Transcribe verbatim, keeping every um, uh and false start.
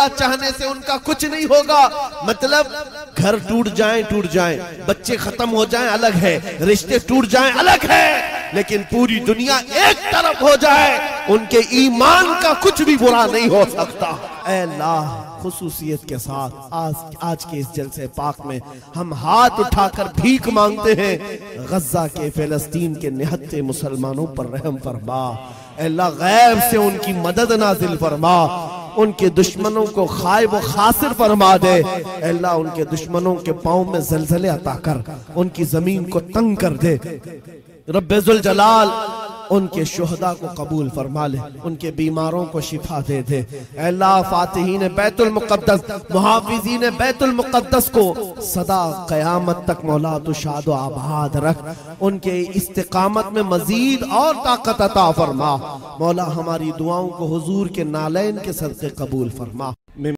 बुरा चाहने से उनका कुछ नहीं होगा। मतलब घर टूट जाएं टूट जाएं, बच्चे खत्म हो जाएं अलग है, रिश्ते टूट जाएं अलग है, लेकिन पूरी दुनिया एक तरफ हो जाए उनके ईमान का कुछ भी बुरा नहीं हो सकता। ऐ अल्लाह, खुसूसियत के साथ आज आज के इस जलसे पाक में हम हाथ उठाकर भीख मांगते हैं, गज्जा के फिलिस्तीन के निहत्ते मुसलमानों पर रहम फरमा। अल्लाह गैब से उनकी मदद नाजिल फरमा, उनके दुश्मनों को खाइब व खासिर फरमा दे। अल्लाह उनके दुश्मनों के पाँव में जलजले अता कर, उनकी जमीन को तंग कर दे। रब्बे जुल जलाल उनके शुहदा को कबूल फरमा ले, उनके बीमारों को शिफा दे दे। अल्लाह फातिहीन बैतुल मुक़द्दस, मुहाफिज़ीन बैतुल मुक़द्दस को सदा क़यामत तक मौला तू शाद व आबाद रख, उनके इस्तिकामत में मजीद और ताकत अता फरमा। मौला हमारी दुआओं को हुजूर के नालैन के सदक़े कबूल फरमा।